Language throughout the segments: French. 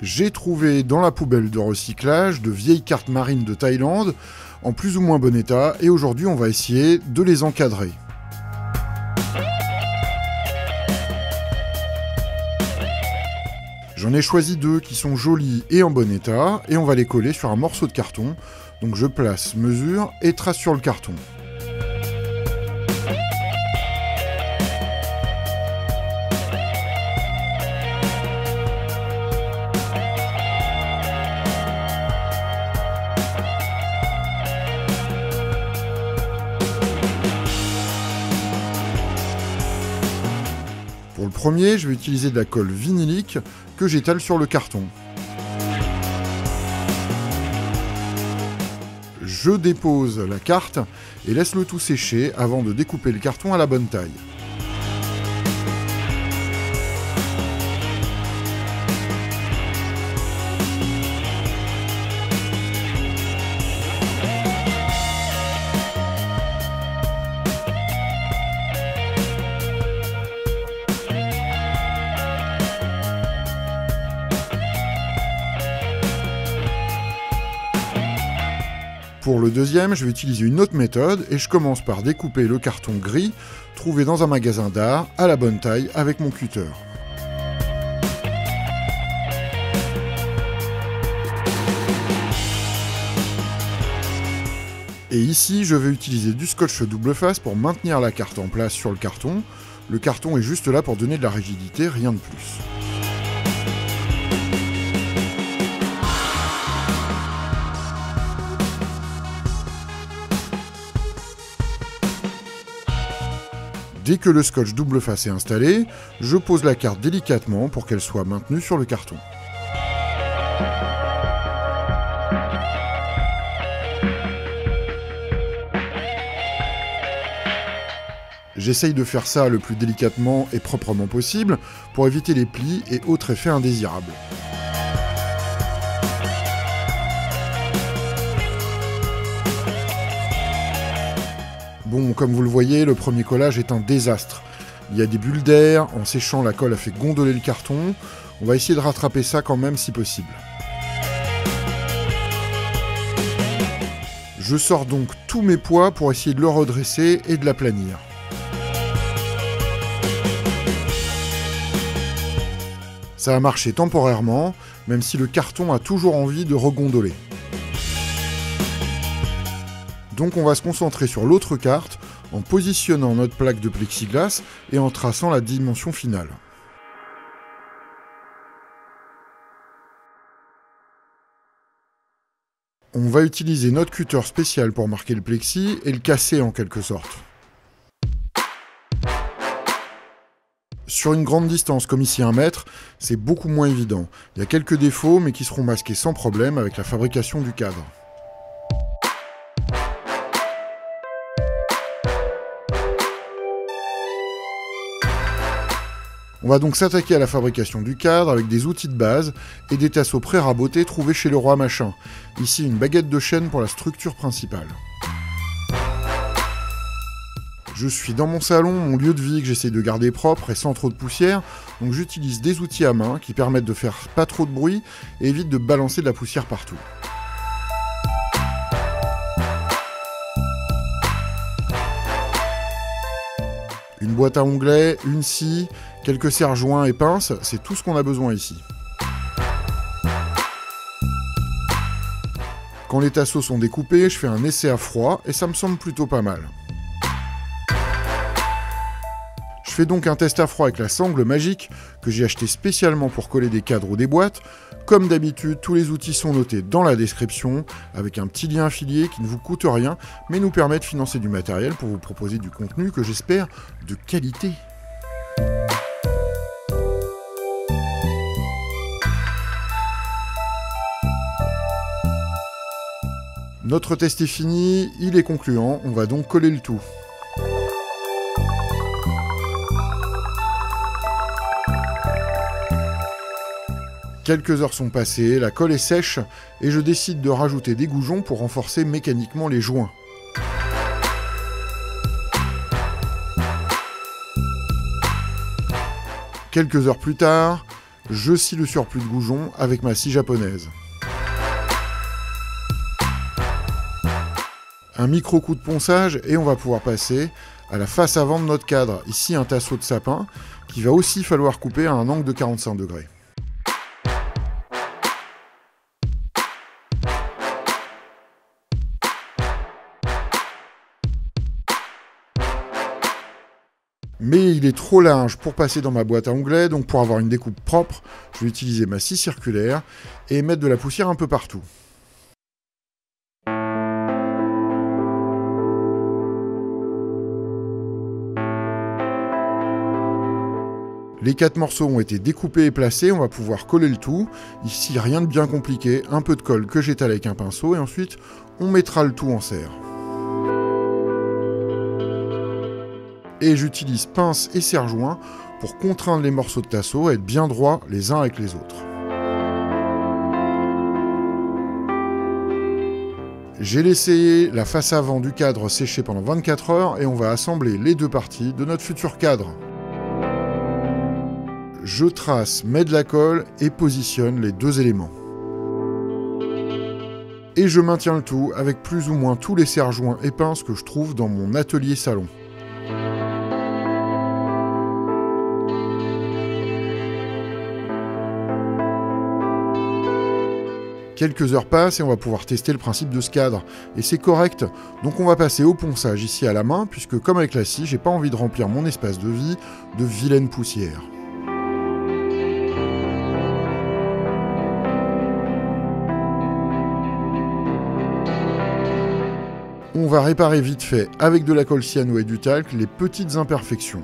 J'ai trouvé dans la poubelle de recyclage de vieilles cartes marines de Thaïlande, en plus ou moins bon état, et aujourd'hui on va essayer de les encadrer. J'en ai choisi deux qui sont jolies et en bon état, et on va les coller sur un morceau de carton. Donc je place, mesure et trace sur le carton. Pour le premier, je vais utiliser de la colle vinylique que j'étale sur le carton. Je dépose la carte et laisse le tout sécher avant de découper le carton à la bonne taille. Pour le deuxième, je vais utiliser une autre méthode et je commence par découper le carton gris trouvé dans un magasin d'art à la bonne taille avec mon cutter. Et ici, je vais utiliser du scotch double face pour maintenir la carte en place sur le carton. Le carton est juste là pour donner de la rigidité, rien de plus. Dès que le scotch double face est installé, je pose la carte délicatement pour qu'elle soit maintenue sur le carton. J'essaye de faire ça le plus délicatement et proprement possible pour éviter les plis et autres effets indésirables. Bon, comme vous le voyez, le premier collage est un désastre. Il y a des bulles d'air, en séchant la colle a fait gondoler le carton. On va essayer de rattraper ça quand même si possible. Je sors donc tous mes poids pour essayer de le redresser et de l'aplanir. Ça a marché temporairement, même si le carton a toujours envie de regondoler. Donc on va se concentrer sur l'autre carte en positionnant notre plaque de plexiglas et en traçant la dimension finale. On va utiliser notre cutter spécial pour marquer le plexi et le casser en quelque sorte. Sur une grande distance comme ici 1 mètre, c'est beaucoup moins évident. Il y a quelques défauts mais qui seront masqués sans problème avec la fabrication du cadre. On va donc s'attaquer à la fabrication du cadre avec des outils de base et des tasseaux pré-rabotés trouvés chez Leroy Machin. Ici, une baguette de chêne pour la structure principale. Je suis dans mon salon, mon lieu de vie que j'essaie de garder propre et sans trop de poussière, donc j'utilise des outils à main qui permettent de faire pas trop de bruit et évitent de balancer de la poussière partout. Une boîte à onglets, une scie, quelques serre-joints et pinces, c'est tout ce qu'on a besoin ici. Quand les tasseaux sont découpés, je fais un essai à froid et ça me semble plutôt pas mal. Je fais donc un test à froid avec la sangle magique que j'ai acheté spécialement pour coller des cadres ou des boîtes. Comme d'habitude, tous les outils sont notés dans la description avec un petit lien affilié qui ne vous coûte rien mais nous permet de financer du matériel pour vous proposer du contenu que j'espère de qualité. Notre test est fini, il est concluant, on va donc coller le tout. Quelques heures sont passées, la colle est sèche et je décide de rajouter des goujons pour renforcer mécaniquement les joints. Quelques heures plus tard, Je scie le surplus de goujon avec ma scie japonaise. Un micro coup de ponçage et on va pouvoir passer à la face avant de notre cadre. Ici un tasseau de sapin qu'il va aussi falloir couper à un angle de 45 degrés. Mais il est trop large pour passer dans ma boîte à onglets, donc pour avoir une découpe propre, je vais utiliser ma scie circulaire et mettre de la poussière un peu partout. Les 4 morceaux ont été découpés et placés, on va pouvoir coller le tout. Ici, rien de bien compliqué, un peu de colle que j'étale avec un pinceau et ensuite on mettra le tout en serre. Et j'utilise pince et serre-joint pour contraindre les morceaux de tasseau à être bien droits les uns avec les autres. J'ai laissé la face avant du cadre sécher pendant 24 heures et on va assembler les deux parties de notre futur cadre. Je trace, mets de la colle et positionne les deux éléments. Et je maintiens le tout avec plus ou moins tous les serre-joints et pinces que je trouve dans mon atelier salon. Quelques heures passent et on va pouvoir tester le principe de ce cadre. Et c'est correct, donc on va passer au ponçage ici à la main, puisque comme avec la scie, j'ai pas envie de remplir mon espace de vie de vilaine poussière. On va réparer vite fait avec de la colle cyano et du talc les petites imperfections.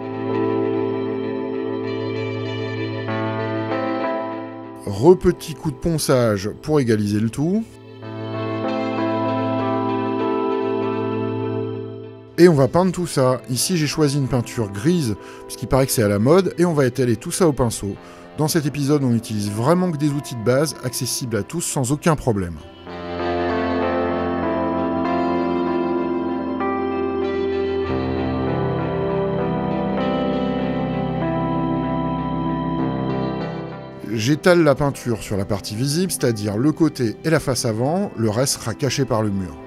Petit coup de ponçage pour égaliser le tout. Et on va peindre tout ça. Ici j'ai choisi une peinture grise, puisqu'il paraît que c'est à la mode, et on va étaler tout ça au pinceau. Dans cet épisode, on n'utilise vraiment que des outils de base, accessibles à tous sans aucun problème. J'étale la peinture sur la partie visible, c'est-à-dire le côté et la face avant, le reste sera caché par le mur.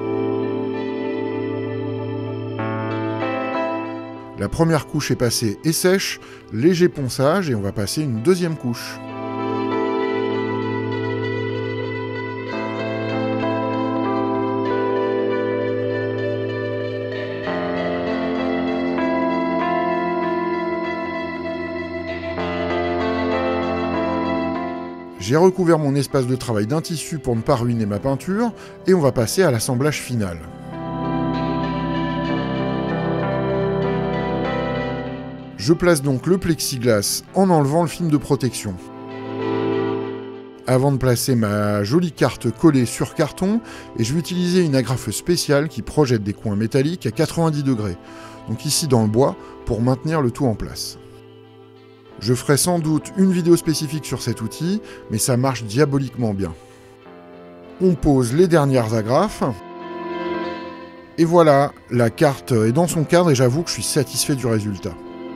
La première couche est passée et sèche, léger ponçage et on va passer une deuxième couche. J'ai recouvert mon espace de travail d'un tissu pour ne pas ruiner ma peinture, et on va passer à l'assemblage final. Je place donc le plexiglas en enlevant le film de protection. Avant de placer ma jolie carte collée sur carton, et je vais utiliser une agrafeuse spéciale qui projette des coins métalliques à 90 degrés, donc ici dans le bois, pour maintenir le tout en place. Je ferai sans doute une vidéo spécifique sur cet outil, mais ça marche diaboliquement bien. On pose les dernières agrafes. Et voilà, la carte est dans son cadre et j'avoue que je suis satisfait du résultat.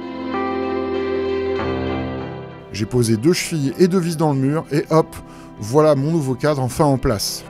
J'ai posé 2 chevilles et 2 vis dans le mur et hop, voilà mon nouveau cadre enfin en place.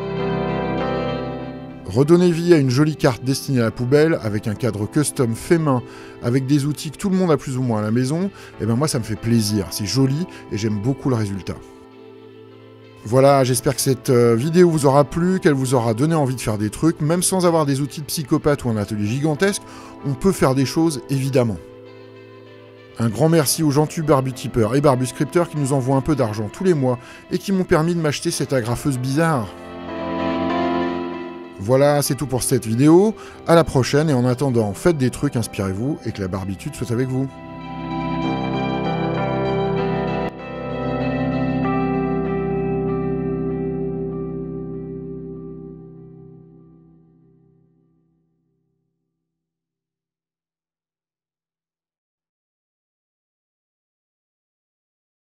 Redonner vie à une jolie carte destinée à la poubelle, avec un cadre custom fait main, avec des outils que tout le monde a plus ou moins à la maison, et ben moi ça me fait plaisir, c'est joli et j'aime beaucoup le résultat. Voilà, j'espère que cette vidéo vous aura plu, qu'elle vous aura donné envie de faire des trucs, même sans avoir des outils de psychopathe ou un atelier gigantesque, on peut faire des choses évidemment. Un grand merci aux gentils barbutipeurs et barbuscripteurs qui nous envoient un peu d'argent tous les mois et qui m'ont permis de m'acheter cette agrafeuse bizarre. Voilà, c'est tout pour cette vidéo, à la prochaine et en attendant, faites des trucs, inspirez-vous et que la barbitude soit avec vous.